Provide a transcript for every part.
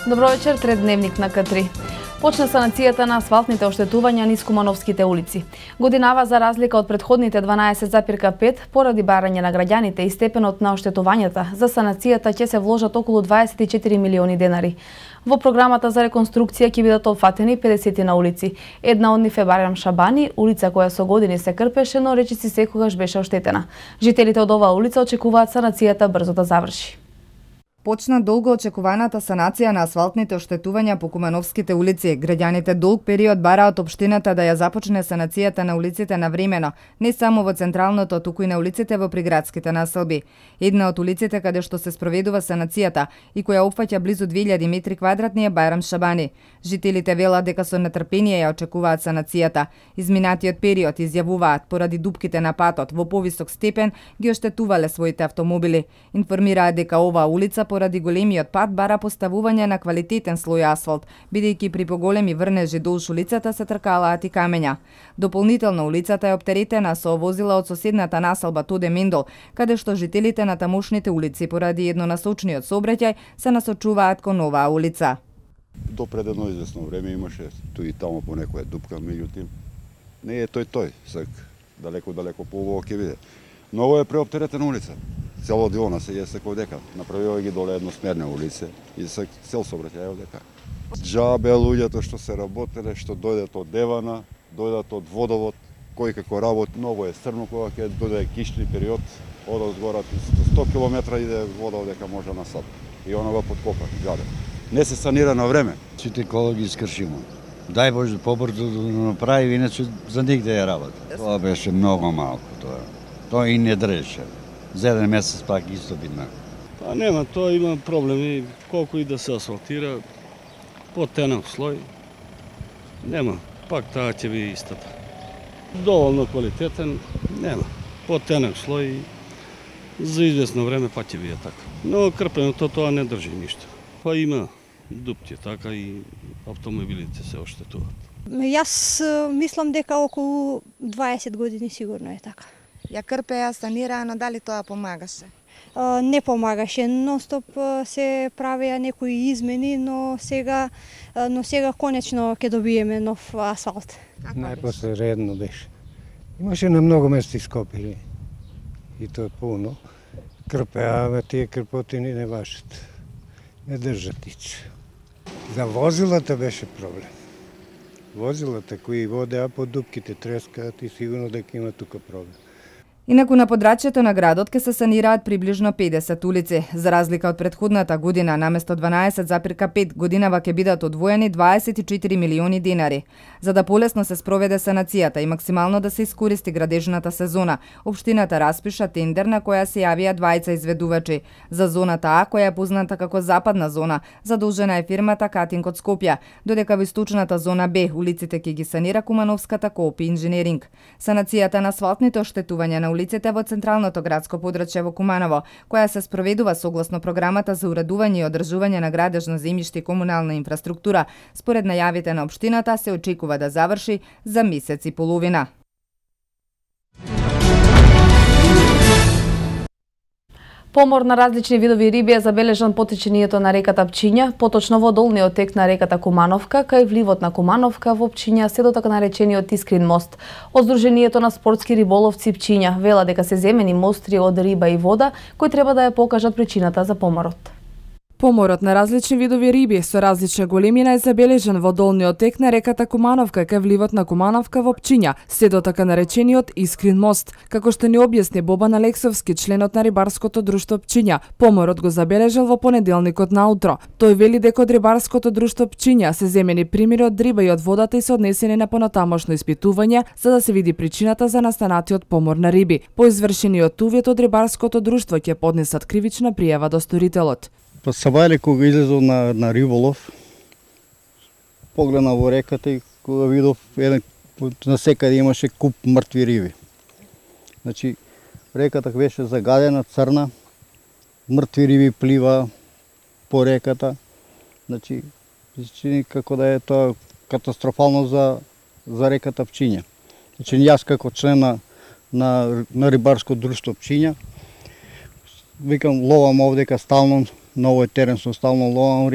Добро вечер, тредневник на К3. Почна санацијата на асфалтните оштетувања низ кумановските улици. Годинава, за разлика од претходните 12,5, поради барање на граѓаните и степенот на оштетувањата, за санацијата ќе се вложат околу 24 милиони денари. Во програмата за реконструкција ќе бидат опфатени 50 на улици. Една од нив е Байрам Шабани, улица која со години се крпеше, но речиси секогаш беше оштетена. Жителите од оваа улица очекуваат санацијата брзо да заврши. Почна долго очекуваната санација на асфалтните оштетувања по кумановските улици. Граѓаните долг период бараат општината да ја започне санацијата на улиците навремено, не само во централното, туку и на улиците во приградските населби. Една од улиците каде што се спроведува санацијата и која опфаќа близу 2000 метри квадратни е Байрам Шабани. Жителите велат дека со нетрпение ја очекуваат санацијата. Изминатиот период, изјавуваат, поради дупките на патот во повисок степен ги оштетувале своите автомобили. Информираат дека оваа улица поради големиот пат бара поставување на квалитетен слој асфалт, бидејќи при поголеми врнежи долж улицата се тркалаат и камења. Дополнително улицата е оптеретена со возила од соседната населба Тоде Мендол, каде што жителите на тамошните улици поради еднонасочниот сообраќај се насочуваат кон оваа улица. До пред едно известно време имаше ту и тамо по некоја дупка, меѓутоа не е тој, сак далеко по ово ќе биде. Многу е преоптеретена улица. Цело Дилона се јесе кој дека. Направила ги доле едносмерни улици и се цел сообраќај дека. Џабе луѓето што се работеле, што дојдат од Девана, дојдат од водовод, кој како работи, многу е срно кога ќе дојде кишни период, од згора 100 км иде вода дека може на сат. И она го подкопа, џабе. Не се санира на време. Сите екологи искршимо. Дај Боже побрзо да направи, иначе за нигде ја работи. Тоа беше многу малку тоа. Тоа и не држеше. За еден месец пак исто бидна. Па нема, тоа има проблеми, колку и да се асфалтира, потенок слој, нема, пак таа ќе биде истата. Доволно квалитетен, нема, потенок слој, за известно време пак ќе биде така. Но крпеното тоа не држи ништо. Па има дупки, така и автомобилите се оштетуваат. Јас мислам дека околу 20 години сигурно е така. Ја крпеа, санираа, но дали тоа помагаше? Не помагаше, ностоп се правеа некои измени, но сега конечно ќе добиеме нов асфалт. Најпоследно беше. Имаше на многу места ископили и тоа пуно. Крпеа, тие крпотини не важат. Не држат ич. За возилата беше проблем. Возилата кои водеа по дупките трескаат и сигурно дека има тука проблем. Инаку на подрачјето на градот ке се санираат приближно 50 улици. За разлика од претходната година, наместо 12,5 годинава ќе бидат одвоени 24 милиони денари. За да полесно се спроведе санацијата и максимално да се искористи градежната сезона, општината распиша тендер на која се јавија двајца изведувачи. За зоната А, која е позната како западна зона, задолжена е фирмата Катинг од Скопје, додека во источната зона Б улиците ќе ги санира Кумановската Коопи инженеринг. Санацијата на асфалтните оштетувања на улиците во централното градско подрачје во Куманово, која се спроведува согласно програмата за уредување и одржување на градежно земјиште и комунална инфраструктура, според најавите на општината се очекува да заврши за месец и половина. Помор на различни видови риби е забележан по течението на реката Пчиња, поточно во долниот тек на реката Кумановка, кај вливот на Кумановка во Пчиња се до така наречениот Искрин мост. Од Сдруженијето на спортски риболовци Пчиња вела дека се земени мостри од риба и вода, кои треба да ја покажат причината за поморот. Поморот на различни видови риби со различна големина е забележан во долниот тек на реката Кумановка кај вливот на Кумановка во Пчиња, се до така наречениот Искрин мост. Како што ни објасни Бобан Алексовски, членот на рибарското друштво Пчиња, поморот го забележал во понеделникот наутро. Тој вели дека од рибарското друштво Пчиња се земени примери од риба и од водата и се однесени на понатамошно испитување за да се види причината за настанатиот помор на риби. По извршениот увет од рибарското друштво ќе поднесат кривична пријава до сторителот. Па Сабајле кога излезол на риболов, погледна во реката и кога видов на секаде имаше куп мртви риби. Значи, реката беше загадена, црна, мртви риби плива по реката. Значи, чини како да е тоа катастрофално за реката Пчиња. Значи, јас како член на рибарско друштво Пчиња, викам, ловам овдека стално, на овој терен сум стално ловам риба,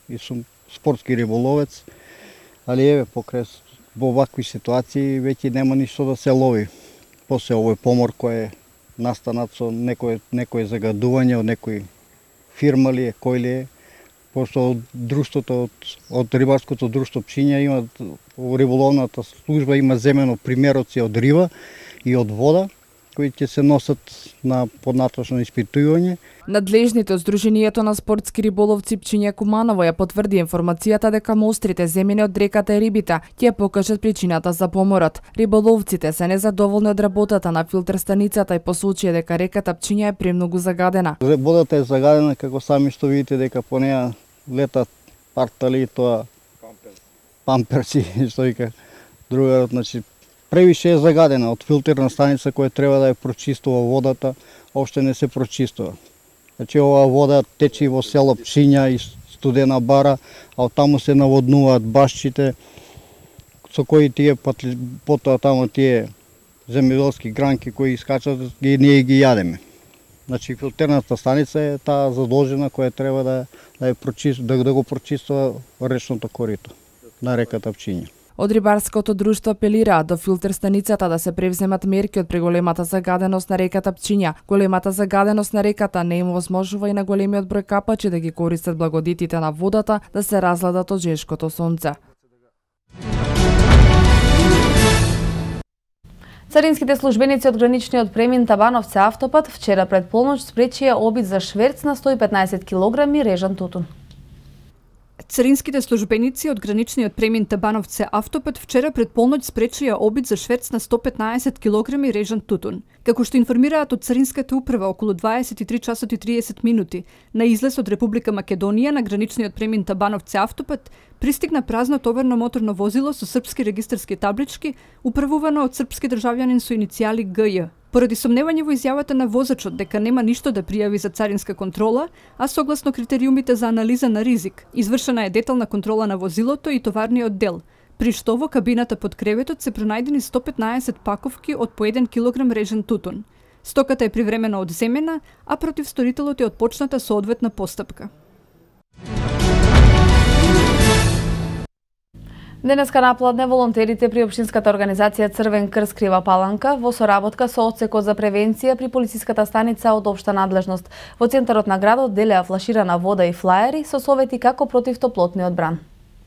и сум спортски риболовец, али еве во вакви ситуации веќе нема ништо да се лови. После овој помор кој е настанат со некој загадување од некој фирма ли е, кој ли е, пошто друштвото од рибарското друштво Пчиња има риболовната служба има земено примероци од риба и од вода кои ќе се носат на поднатрешно испитување. Надлежните од Сдруженијето на спортски риболовци Пчиња Куманово ја потврди информацијата дека мострите земени од реката и рибите ќе покажат причината за поморот. Риболовците се незадоволни од работата на филтер станицата и посочија дека реката Пчиња е премногу загадена. Водата е загадена како сами што видите дека по неа летат партали тоа памперси што вика другарот, значи превише е загадена од филтерна станица која треба да ја прочистува водата, опште не се прочистува. Значи оваа вода тече во село Пчиња и Студена бара, а оттаму се наводнуваат башчите со кои тие потоа таму тие земјоделски гранки кои искачат ние ги јадеме. Значи филтерната станица е таа задолжена која треба да го прочистува речното корито на реката Пчиња. Од рибарското друштво апелираат до филтер станицата да се превземат мерки од преголемата загаденост на реката Пчиња. Големата загаденост на реката не им возможува и на големиот број капачи да ги користат благодетите на водата да се разгладат од жешкото сонце. Царинските службеници од граничниот премин Табановце автопат вчера пред полноќ спречија обид за шверц на 115 кг режан тутун. Царинските службеници од граничниот премин Табановце автопат вчера пред полноќ спречија обид за шверц на 115 кг режан тутун. Како што информираат од Царинската управа околу 23 часот и 30 минути, на излез од Република Македонија на граничниот премин Табановце автопат пристигна празно товарно моторно возило со српски регистарски таблички, управувано од српски државјанин со иницијали ГЈ. Поради сомневање во изјавата на возачот дека нема ништо да пријави за царинска контрола, а согласно критериумите за анализа на ризик, извршена е детална контрола на возилото и товарниот дел, при што во кабината под креветот се пронајдени 115 паковки од по 1 кг режен тутун. Стоката е привремено одземена, а против сторителот е отпочната соодветна постапка. Денеска напладне волонтерите при општинската организација Црвен крст Крива Паланка во соработка со одсекот за превенција при полициската станица од општа надлежност во центарот на градот делеа флаширана вода и флаери со совети како против топлотниот бран.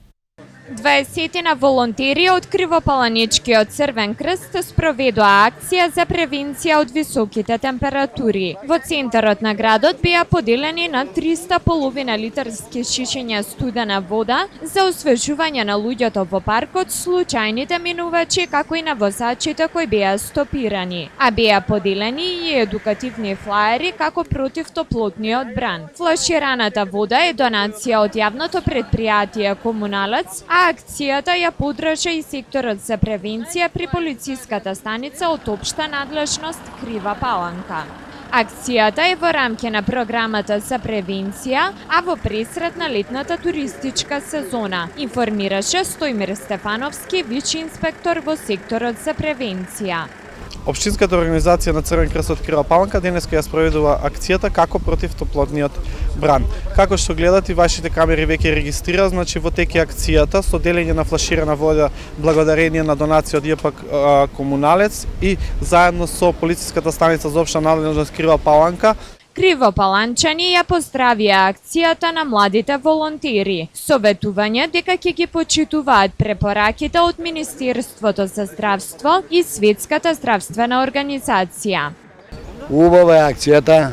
20 волонтери од Кривопаланичкиот Црвен крст спроведоа акција за превенција од високите температури. Во центарот на градот беа поделени на 300 половина литарски шишиња студена вода за освежување на луѓето во паркот, случајните минувачи, како и на возачите кои беа стопирани. А беа поделени и едукативни флаери како против топлотниот бран. Флашираната вода е донација од јавното предпријатие Комуналец, акцијата ја поддржа и секторот за превенција при полициската станица од општа надлежност Крива Паланка. Акцијата е во рамки на програмата за превенција, а во пресред на летната туристичка сезона, информираше Стојмир Стефановски, виш инспектор во секторот за превенција. Општинската организација на Црвен крст од Крива Паланка денеска ја спроведува акцијата како против топлотниот бран. Како што гледате, вашите камери веќе регистрира, значи во теке акцијата со делење на флаширана вода благодарение на донација од ЈП Комуналец и заедно со полициската станица за општа надлежност Крива Паланка. Кривопаланчани ја поздравија акцијата на младите волонтери. Советување дека ќе ги почитуваат препораките од Министерството за здравство и Светската здравствена организација. Убава е акцијата,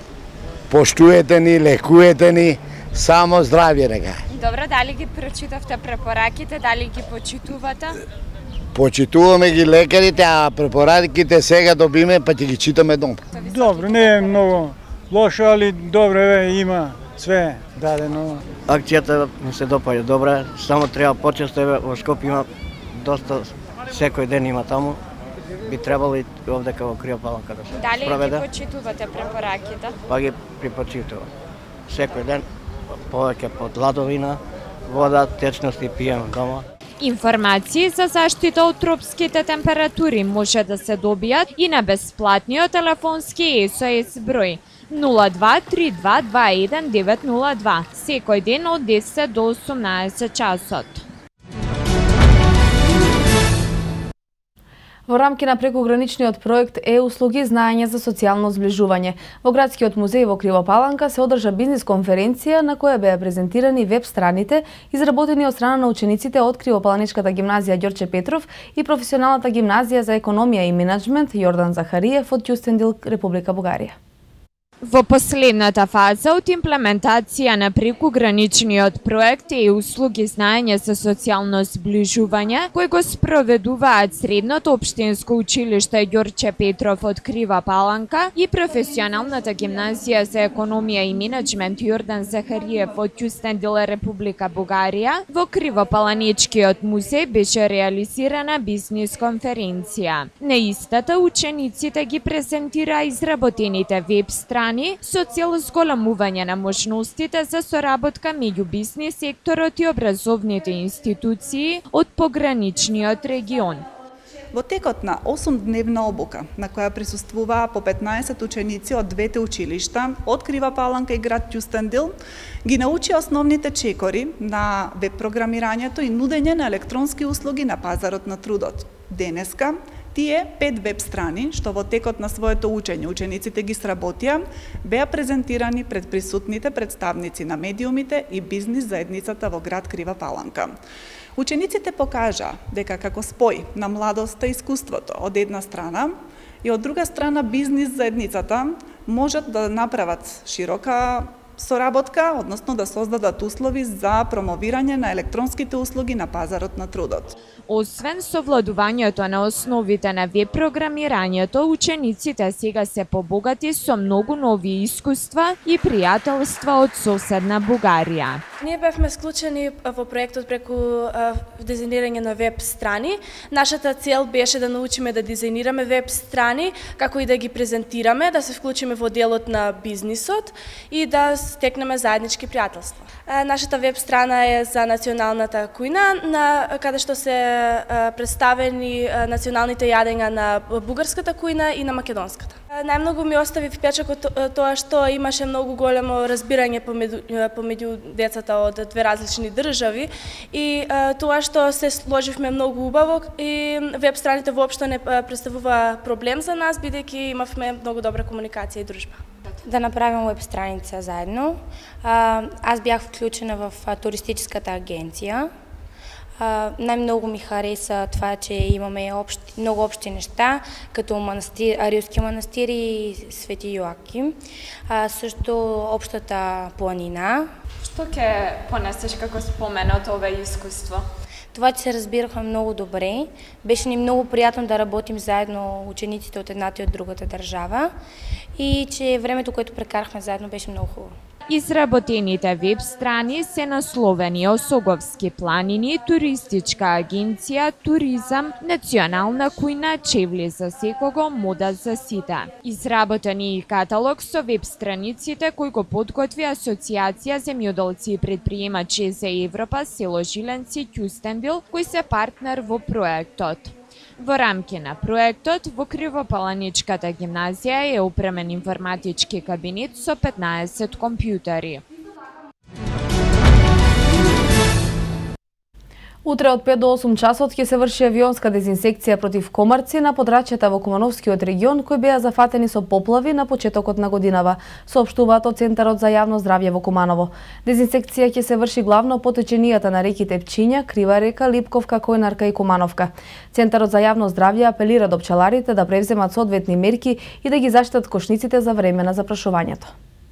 поштуете ни, лекуете ни, само здравје нека. Добро, дали ги прочитавте препораките, дали ги почитувате? Почитуваме ги лекарите, а препораките сега добиме, па ќе ги читаме дом. Добро, не е многу лошо, али добро има све дадено. Акцијата ми се допаѓа добра, само треба почесто во Скопје има доста, секој ден има таму. Би требало и овде како Крива Паланка да се Дали проведе. ги почитувате препораките? Па ги припочитувам. Секој ден повеќе под ладовина, вода, течности пием дома. Информации за заштита од тропските температури може да се добијат и на бесплатниот телефонски SOS број 023221 секој ден од 10 до 18 часот. Во рамки на прекуграничниот проект e-услуги знаење за социјално зближување, во Градскиот музеј во Крива Паланка се одржа бизнис конференција на која беа презентирани веб страните изработени од страна на учениците од Кривопаланичката гимназија Ѓорче Петров и професионалната гимназија за економија и менеджмент Јордан Захариев од Ќустендил, Република Бугарија. Во последната фаза од имплементација на прекуграничниот проект e-услуги знаење за социјално зближување, кој го спроведуваат Средното општинско училиште Ѓорче Петров од Крива Паланка и професионалната гимназија за економија и менеджмент Јордан Захариев од Ќустендил, Република Бугарија, во Кривопаланичкиот музеј беше реализирана бизнис конференција. На истата учениците ги презентира изработените веб страни со цел зголемување на можностите за соработка меѓу бизнис секторот и образовните институции од пограничниот регион. Во текот на 8-дневна обука, на која присуствуваа по 15 ученици од двете училишта, од Крива Паланка и град Ќустендил, ги научи основните чекори на веб програмирањето и нудење на електронски услуги на пазарот на трудот. Денеска, тие 5 веб страни, што во текот на своето учење учениците ги сработија, беа презентирани пред присутните представници на медиумите и бизнис заедницата во град Крива Паланка. Учениците покажа дека како спој на младоста и искуството од една страна и од друга страна бизнис заедницата можат да направат широка соработка, односно да создадат услови за промовирање на електронските услуги на пазарот на трудот. Освен совладувањето на основите на веб програмирањето, учениците сега се побогати со многу нови искуства и пријателства од соседна Бугарија. Ние бевме склучени во проектот преку дизајнирање на веб страни. Нашата цел беше да научиме да дизајнираме веб страни, како и да ги презентираме, да се вклучиме во делот на бизнисот и да стекнеме заеднички пријателства. Нашата веб страна е за националната кујна, каде што се представени националните јадења на бугарската кујна и на македонската. Најмногу ми остави впечаток тоа што имаше многу големо разбирање помеѓу децата од две различни држави и тоа што се сложивме многу убаво и веб страните воопшто не представува проблем за нас, бидејќи имавме многу добра комуникација и дружба. Да направим веб страница заедно. Аз бях вклучена в туристическата агенција. Најмногу ми хареса това, че имаме многу општи нешта, като Рилски манастир и Свети Јоаким. Също општата планина. Што ќе понесеш како спомен од ова искуство? Това, че се разбирахме много добре, беше ни много приятно да работим заедно учениците от едната и от другата държава и че времето, което прекарахме заедно, беше много хубаво. Изработените веб страни се насловени Осоговски планини, туристичка агенција, туризам, национална кујна, чевли за секого, мода за сите. Изработен и каталог со веб страниците кој го подготви Асоциација земјоделци и предприемачи за Европа, село Жиленци, Ќустендил, кој се партнер во проектот. Во рамки на проектот, во Кривопаланичката гимназија е опремен информатички кабинет со 15 компјутери. Утре од 5 до 8 часот ќе се врши авионска дезинсекција против комарци на подрачјата во Кумановскиот регион кои беа зафатени со поплави на почетокот на годинава, соопштуваат од Центарот за јавно здравје во Куманово. Дезинсекција ќе се врши главно по теченијата на реките Пчиња, Крива река, Липковка, Којнарка и Кумановка. Центарот за јавно здравје апелира до пчеларите да превземат соодветни мерки и да ги заштитат кошниците за време на запрашувањето.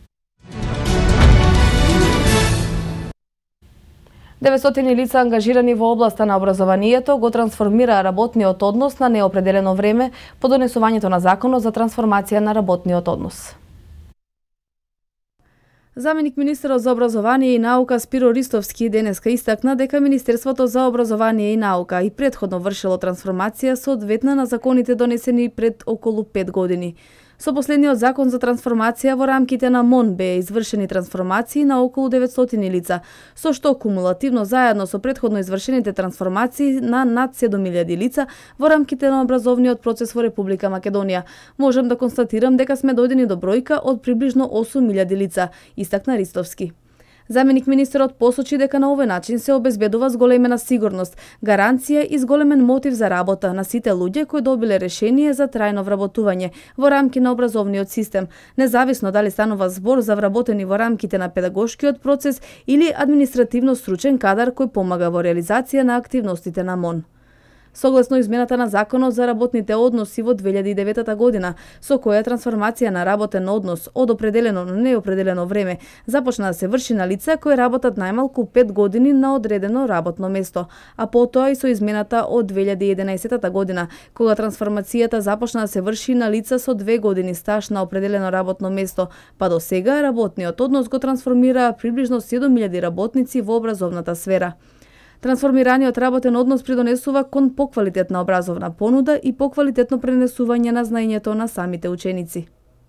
900 лица ангажирани во областа на образованието го трансформираа работниот однос на неопределено време по донесувањето на законот за трансформација на работниот однос. Заменик министерот за образование и наука Спиро Ристовски денеска истакна дека Министерството за образование и наука и претходно вршило трансформација соодветна на законите донесени пред околу 5 години. Со последниот закон за трансформација во рамките на МОН беа извршени трансформации на околу 900 лица, со што кумулативно заедно со претходно извршените трансформации на над 7000 лица во рамките на образовниот процес во Република Македонија. Можам да констатирам дека сме дојдени до бројка од приближно 8000 лица, истакна Ристовски. Заменик министерот посочи дека на овој начин се обезбедува зголемена сигурност, гаранција и зголемен мотив за работа на сите луѓе кои добиле решение за трајно вработување во рамки на образовниот систем, независно дали станува збор за вработени во рамките на педагошкиот процес или административно стручен кадар кој помага во реализација на активностите на МОН. Согласно измената на Законот за работните односи во 2009 година, со која трансформација на работен однос од определено на неопределено време започна да се врши на лица кои работат најмалку 5 години на одредено работно место, а потоа и со измената од 2011 година, кога трансформацијата започна да се врши на лица со 2 години стаж на определено работно место, па до сега работниот однос го трансформираа приближно 7000 работници во образовната сфера. Трансформираниот работен однос придонесува кон поквалитетна образовна понуда и поквалитетно пренесување на знаењето на самите ученици.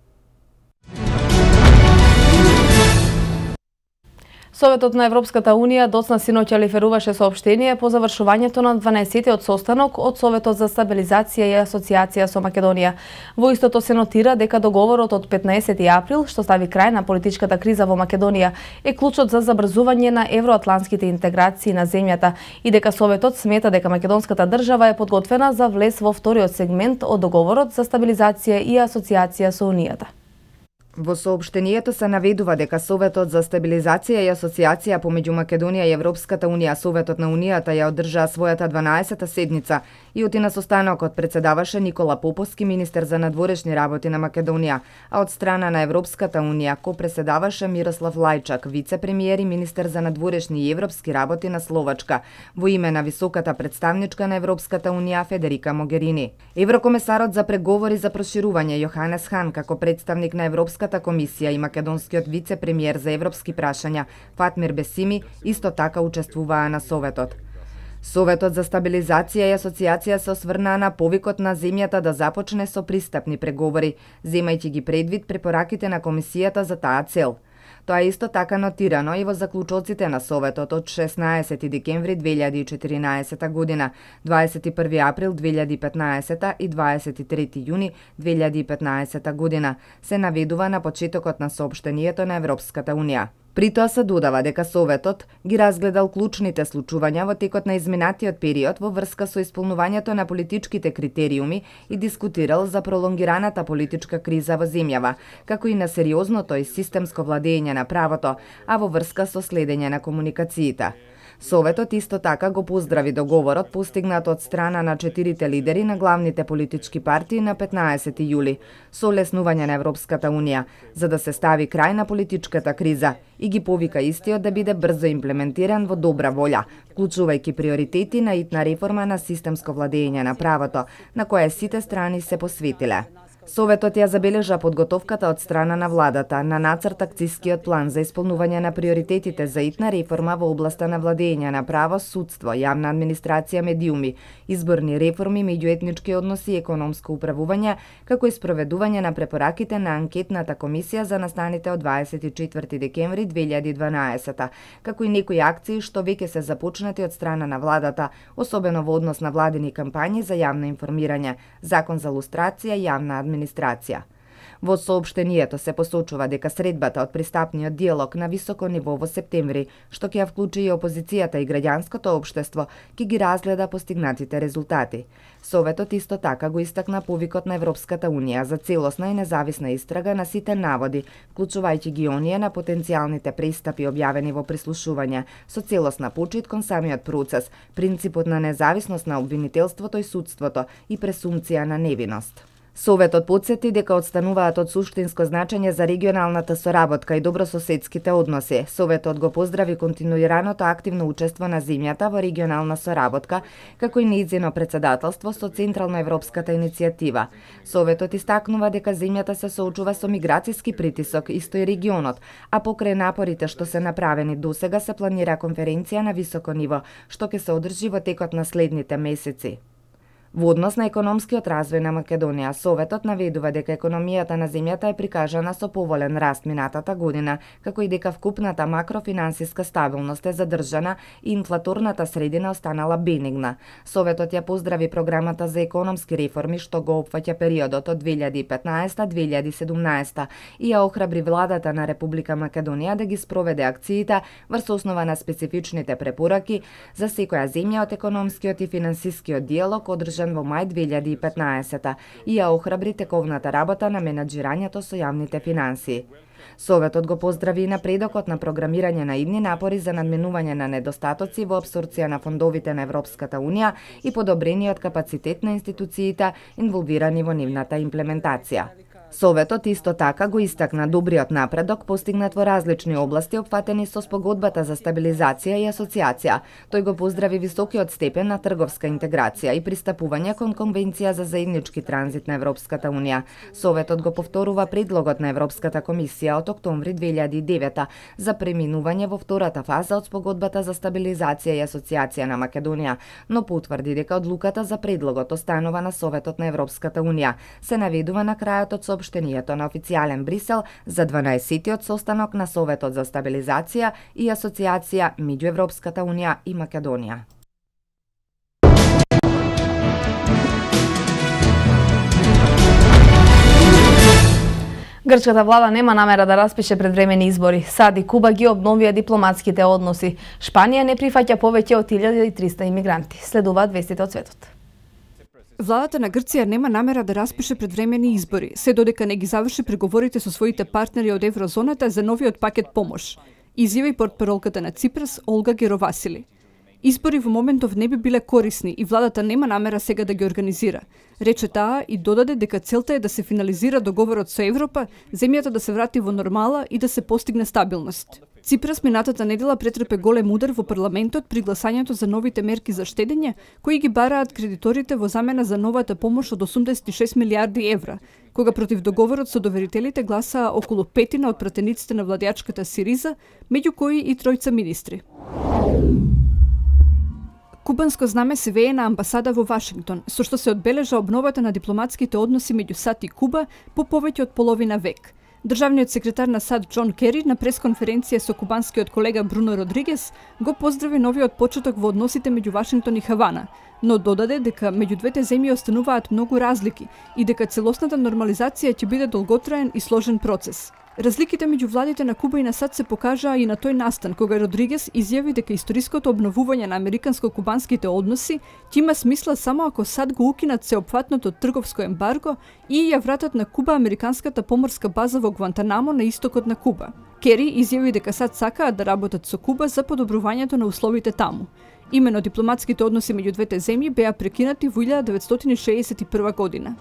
Советот на Европската Унија доцна синоќа лиферуваше соопштение по завршувањето на 12-тиот состанок од Советот за стабилизација и асоциација со Македонија. Во истото се нотира дека договорот од 15 април, што стави крај на политичката криза во Македонија, е клучот за забрзување на евроатлантските интеграции на земјата и дека Советот смета дека македонската држава е подготвена за влез во вториот сегмент од договорот за стабилизација и асоциација со Унијата. Во соопштението се наведува дека Советот за стабилизација и асоциација помеѓу Македонија и Европската Унија, Советот на Унијата ја одржаа својата 12-та седница и оти на состанокот председаваше Никола Поповски, министер за надворешни работи на Македонија, а од страна на Европската Унија ко-преседаваше Мирослав Лајчак, вице-премиер и министер за надворешни и европски работи на Словачка, во име на високата представничка на Европската Унија Федерика Могерини. Еврокомесарот за преговори за проширување Јоханес Хан, како представник на Европската комисија и македонскиот вице-премиер за европски прашања Фатмир Бесими исто така учествуваа на Советот. Советот за стабилизација и асоциација се осврнаа на повикот на земјата да започне со пристапни преговори, земајќи ги предвид препораките на комисијата за таа цел. Тоа е исто така нотирано и во заклучоците на Советот од 16 декември 2014 година, 21 април 2015 и 23 јуни 2015 година, се наведува на почетокот на соопштението на Европската Унија. При тоа се додава дека Советот ги разгледал клучните случувања во текот на изминатиот период во врска со исполнувањето на политичките критериуми и дискутирал за пролонгираната политичка криза во земјава, како и на сериозното и системско владење на правото, а во врска со следење на комуникациите. Советот исто така го поздрави договорот постигнат од страна на 4 лидери на главните политички партии на 15 јули со олеснување на Европската Унија, за да се стави крај на политичката криза и ги повика истиот да биде брзо имплементиран во добра волја, вклучувајќи приоритети на итна реформа на системско владење на правото, на која сите страни се посветиле. Советот ја забележа подготовката од страна на владата на нацрт акцискиот план за исполнување на приоритетите за итна реформа во областа на владење на право, судство, јавна администрација, медиуми, изборни реформи, меѓуетнички односи и економско управување, како и спроведување на препораките на анкетната комисија за настаните од 24 декември 2012, како и некои акции што веќе се започнати од страна на владата, особено во однос на владини кампањи за јавно информирање, закон за лустрација и јавна администрација. Во соопштението се посочува дека средбата од пристапниот диалог на високо ниво во септември, што ќе ја вклучи и опозицијата и граѓанското општество, ќе ги разгледа постигнатите резултати. Советот исто така го истакна повикот на Европската Унија за целосна и независна истрага на сите наводи, вклучувајќи ги оние на потенцијалните престапи објавени во прислушување, со целосна почит кон самиот процес, принципот на независност на обвинителството и судството и пресумција на невиност. Советот потсети дека отстануваат од суштинско значење за регионалната соработка и добрососедските односи. Советот го поздрави континуираното активно учество на земјата во регионална соработка, како и нејзино председателство со Централно европската иницијатива. Советот истакнува дека земјата се соочува со миграцијски притисок, исто и регионот, а покрај напорите што се направени досега се планира конференција на високо ниво, што ќе се одржи во текот на следните месеци. Во однос на економскиот развој на Македонија, Советот наведува дека економијата на земјата е прикажана со поволен раст минатата година, како и дека вкупната макрофинансиска стабилност е задржана и инфлаторната средина останала бенигна. Советот ја поздрави програмата за економски реформи што го опфаќа периодот од 2015-2017 и ја охрабри владата на Република Македонија да ги спроведе акциите врз основа на специфичните препораки за секоја земја од економскиот и финансискиот диалог одржан во мај 2015 и ја охрабри тековната работа на менаџирањето со јавните финансии. Советот го поздрави и напредокот на програмирање на идни напори за надменување на недостатоци во апсорбција на фондовите на Европската Унија и подобрениот капацитет на институциите инволвирани во нивната имплементација. Советот исто така го истакна добриот напредок постигнат во различни области опфатени со спогодбата за стабилизација и асоциација. Тој го поздрави високиот степен на трговска интеграција и пристапување кон Конвенција за заеднички транзит на Европската Унија. Советот го повторува предлогот на Европската комисија од октомври 2009 за преминување во втората фаза од спогодбата за стабилизација и асоциација на Македонија, но потврди дека одлуката за предлогот останува на Советот на Европската Унија. Се наведува на крајот од соопштението на официјален Брисел за 12-тиот состанок на Советот за стабилизација и асоциација меѓу Европската Унија и Македонија. Грчката влада нема намера да распише предвремени избори. САД и Куба ги обновија дипломатските односи. Шпанија не прифаќа повеќе од 1300 имигранти. Следуваат вестите од светот. Владата на Грција нема намера да распише предвремени избори, се додека не ги заврши преговорите со своите партнери од еврозоната за новиот пакет помош, изјави портпаролката на Ципрас Олга Геровасили. Избори во моментов не би биле корисни и владата нема намера сега да ги организира. Рече таа и додаде дека целта е да се финализира договорот со Европа, земјата да се врати во нормала и да се постигне стабилност. Ципрас минатата недела претрпе голем удар во парламентот при гласањето за новите мерки за штедење, кои ги бараат кредиторите во замена за новата помош од 86 милиарди евра, кога против договорот со доверителите гласаа околу петина од пратениците на владеачката Сириза, меѓу кои и тројца министри. Кубанско знаме се вее на амбасада во Вашингтон, со што се одбележа обновата на дипломатските односи меѓу САД и Куба по повеќе од половина век. Државниот секретар на САД Џон Кери на пресконференција со кубанскиот колега Бруно Родригес го поздрави новиот почеток во односите меѓу Вашингтон и Хавана, но додаде дека меѓу двете земји остануваат многу разлики и дека целосната нормализација ќе биде долготраен и сложен процес. Разликите меѓу владите на Куба и на САД се покажаа и на тој настан, кога Родригес изјави дека историското обновување на американско-кубанските односи ќе има смисла само ако САД го укинат сеопфатното трговско ембарго и ја вратат на Куба американската поморска база во Гвантанамо на истокот на Куба. Кери изјави дека САД сакаат да работат со Куба за подобрувањето на условите таму. Имено дипломатските односи меѓу двете земји беа прекинати во 1961 година.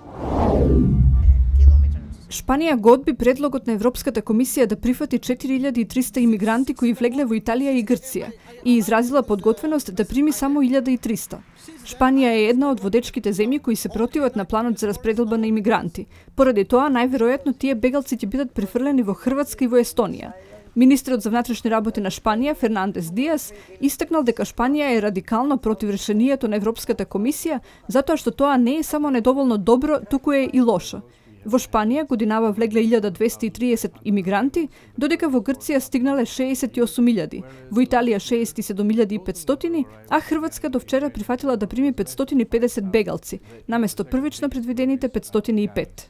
Шпанија го одби предлогот на Европската комисија да прифати 4300 имигранти кои влегле во Италија и Грција и изразила подготвеност да прими само 1300. Шпанија е една од водечките земји кои се противат на планот за распределба на имигранти. Поради тоа, најверојатно тие бегалци ќе бидат префрлени во Хрватска и во Естонија. Министерот за внатрешни работи на Шпанија, Фернандес Диас, истакнал дека Шпанија е радикално против решението на Европската комисија, затоа што тоа не е само недоволно добро, туку е и лошо. Во Шпанија годинава влегле 1230 имигранти, додека во Грција стигнале 68.000, во Италија 67.500, а Хрватска до вчера прифатила да прими 550 бегалци, наместо првично предвидените 505.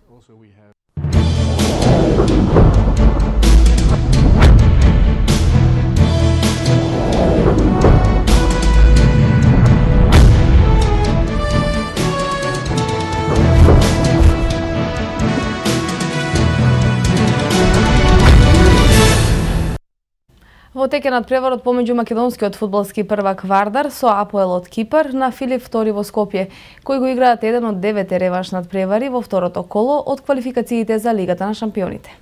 Во текенат преварот помеѓу македонскиот фудбалски первак Вардар со АПОЕЛ од Кипар на Филип II во Скопје, кои го играат еден од 9 реванш надпревари во второто коло од квалификациите за Лигата на шампионите.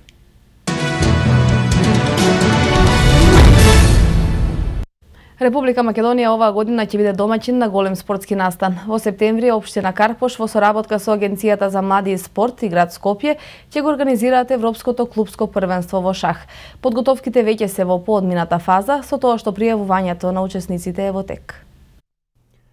Република Македонија оваа година ќе биде домаќин на голем спортски настан. Во септември општина Карпош во соработка со Агенцијата за млади и спорт и град Скопје ќе го организираат Европското клупско првенство во шах. Подготовките веќе се во поодмината фаза, со тоа што пријавувањето на учесниците е во тек.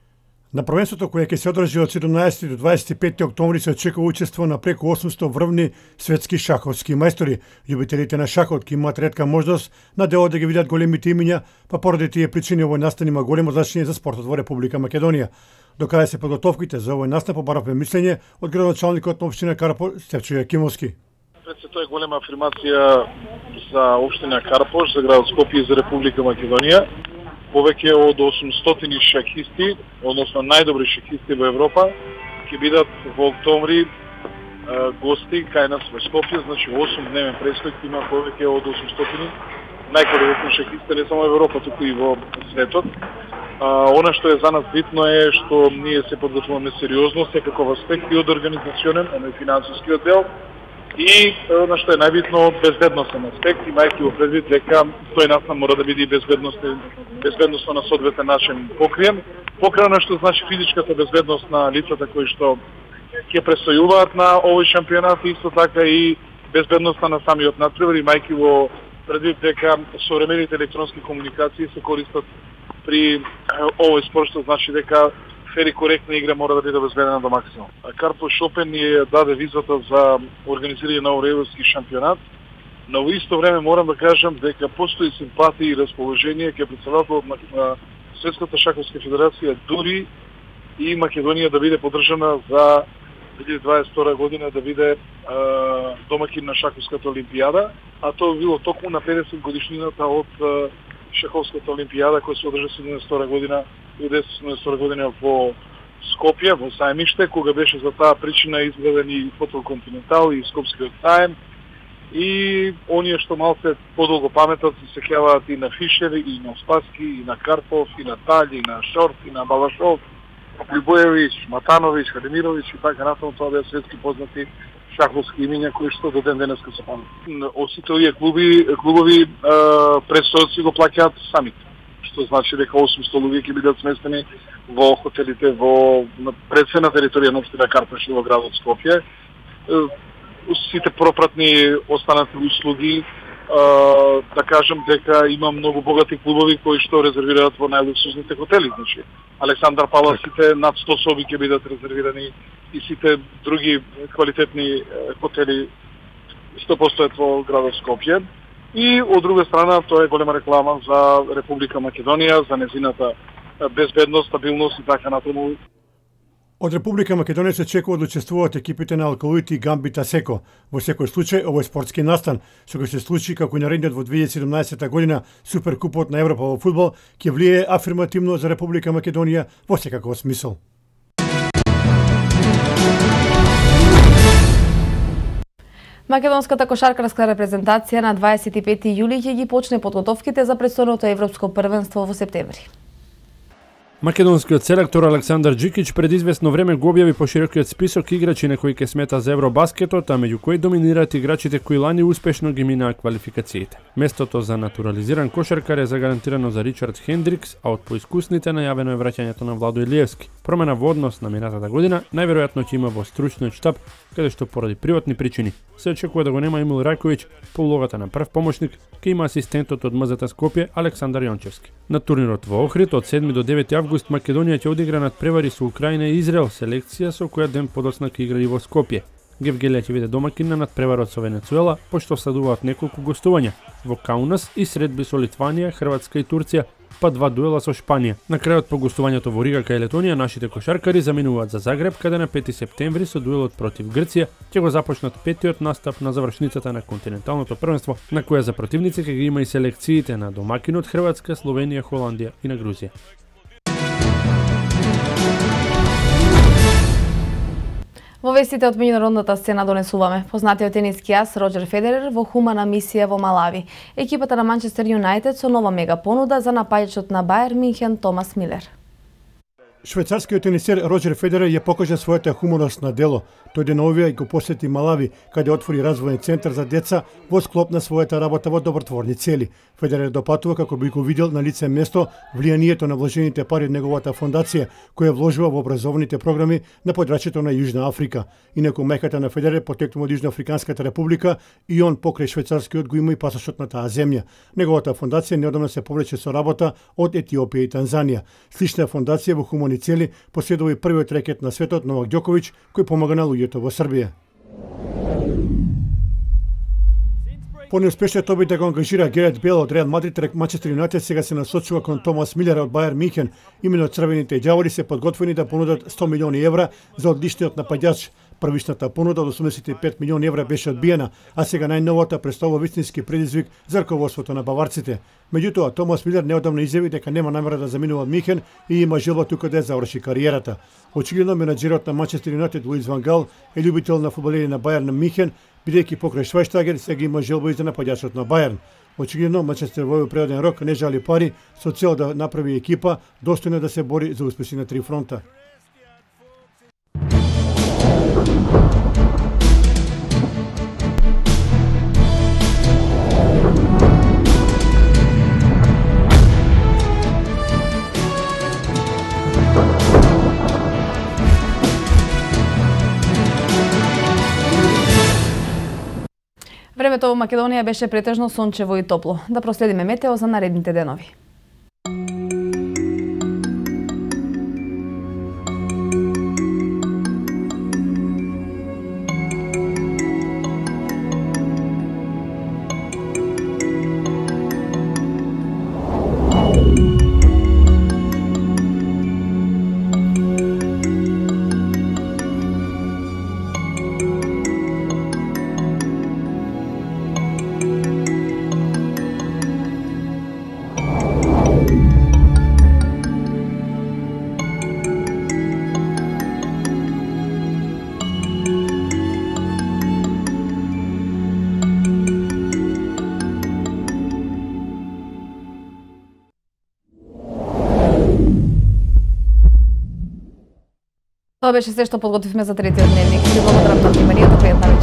На првенството кое ќе се одржи од 17 до 25 октомври се очекува учество на преку 800 врвни светски шаховски мајстори. Љубителите на шахот ќе имаат ретка можност на дело да ги видат големите имиња, па поради тие причини овој настан има големо значење за спортот во Република Македонија. Докаде се подготовките за овој настан побаравме мислење од градоначалникот на општина Карпош Стефчо Јакимовски. Пред се тоа е голема афирмација за општина Карпош, за градот Скопје и за Република Македонија. Повеќе од 800 шахисти, односно најдобри шахисти во Европа, ќе бидат во октомври гости кај нас во Скопје, значи 8-дневен престој има повеќе од 800 најквалитетни шахисти не само во Европа, туку и во светот. Она што е за нас битно е што ние се подготвуваме сериозно, секаков аспект и од организационен, и финансискиот дел, и на што е најбитно од безбедносен аспект, имајќи во предвид дека тој настан мора да биде безбедносно на соодветен начин покриен. Покриено што значи физичката безбедност на лицата кои што ќе престојуваат на овој шампионат, исто така и безбедноста на самиот натпревар, имајќи во предвид дека современите електронски комуникации се користат при овој спорт, што значи дека фер и коректна игра мора да биде обезбедена до максимум. Карпош Опен ни даде визата за организирање на овој европски шампионат, но во исто време морам да кажам дека постои симпатија и расположение кај претседателот на Светската шаховска федерација, дури и Македонија да биде поддржана за 2022 година да биде домакин на шаховската олимпијада, а тоа било токму на 50 годишнината од шаховската олимпијада која се одржа 72 година, 1972 година во Скопје, во Сајмиште, кога беше за таа причина изграден и Хотел Континентал и Скопскиот саем. И оние што малце подолго паметат се сеќаваат и на Фишер, и на Спаски, и на Карпов, и на Талј, и на Шорт, и на Балашов, Любоевич, Матанович, Кадемирович и така натаму, тоа беа светски познати шаховски имиња кои што до ден денеска се памет. Од сите овие клубови престојот си го плаќаат самите, што значи дека 800 луѓе ќе бидат сместени во хотелите пред се на територија на општина Карпош во градот Скопје. Сите пропратни останати услуги, да кажам дека има многу богати клубови кои што резервираат во најлуксузните хотели, значи Александар Паласите над 100 соби ќе бидат резервирани и сите други квалитетни хотели што постојат во градот Скопје. И од друга страна тоа е голема реклама за Република Македонија, за незината безбедност, стабилност и така натаму. Од Република Македонија се очекува да учествуваат екипите на Алкалуит и Гамбит Асеко. Во секој случај, овој спортски настан, што ќе се случи како и наредниот во 2017 година Суперкупот на Европа во фудбал, ќе влијае афирмативно за Република Македонија во секаков смисол. Македонската кошаркарска репрезентација на 25 јули ќе ги почне подготовките за престојното европско првенство во септември. Македонскиот селектор Александар Џикич пред известно време го објави поширокиот список играчи на кои ќе смета за Евробаскетот, а меѓу кои доминираат играчите кои лани успешно ги минаа квалификациите. Местото за натурализиран кошаркар е загарантирано за Ричард Хендрикс, а од поискусните најавено е враќањето на Владо Илиевски. Промена во однос на минатата година најверојатно ќе има во стручниот штаб, каде што поради приватни причини се очекува да го нема Емил Рајковиќ, по улогата на прв помошник ќе има асистентот од МЗТ Скопје Александар Јончевски. На турнирот во Охрид од 7 до 9 август Македонија ќе одигра надпревари со Украина и Израел, селекција со која ден подоцна ќе игра и во Скопје. Гевгелија ќе биде домакин на надпреварот со Венецуела, пошто следуваат неколку гостувања во Каунас и средби со Литванија, Хрватска и Турција, па 2 дуела со Шпанија. На крајот по гостувањето во Рига кај Летонија, нашите кошаркари заминуваат за Загреб, каде на 5 септември со дуелот против Грција ќе го започнат петиот настап на завршницата на континенталното првенство, на која за противници ќе ги има и селекциите на домакинот Хрватска, Словенија, Холандија и на Грузија. Во вестите од меѓународната сцена донесуваме познатиот тениски ас Роџер Федерер во хумана мисија во Малави. Екипата на Манчестер Юнајтед со нова мега понуда за напаѓачот на Бајер Минхен Томас Милер. Швајцарскиот тенисер Роџер Федерер ја покажа својата хуморност на дело. Тој деновија и го посети Малави, каде отвори развоен центар за деца во склоп на својата работа во добротворни цели. Федерер допатува како би го видел на лице место влијанието на вложените пари од неговата фондација, која вложува во образовните програми на подрачјето на Јужна Африка. Инаку мајката на Федерер потекнува од Јужноафриканската република и он покрај швајцарскиот го има и пасошот на таа земја. Неговата фондација неодамна се повлече со работа од Етиопија и Танзанија. Слична фондација во хуманитарни цели последува и првиот рекет на светот Новак Ѓоковиќ, кој помага на луѓето во Србија. По неуспешниот обид да го ангажира Герет Бел од Реал Мадрид, Манчестер Юнайтед сега се насочува кон Томас Милер од Бајер Михен. Именно црвените ѓаволи се подготвени да понудат 100 милиони евра за одличниот нападјач. Првичната понуда од 85 милиони евра беше одбиена, а сега најновата представува вистински предизвик за раководството на баварците. Меѓутоа, Томас Милер неодамна изјави дека нема намера да заминува од Михен и има желба тука да заврши кариерата. Очигледно менаџерот на Манчестер Юнайтед Луис Ван Гал е љубител на фудбалери на Бајерн Михен, бидејќи покрај Швајштагер сега има желба и за нападјачот на Бајерн. Очигледно Манчестер во овој природен рок не жали пари со цел да направи екипа достојна да се бори за успеси на три фронта. Времето во Македонија беше претежно сончево и топло. Да проследиме метео за наредните денови. Тоа беше се што подготвивме за третиот дневник. Ви благодарам на вниманието, пријатна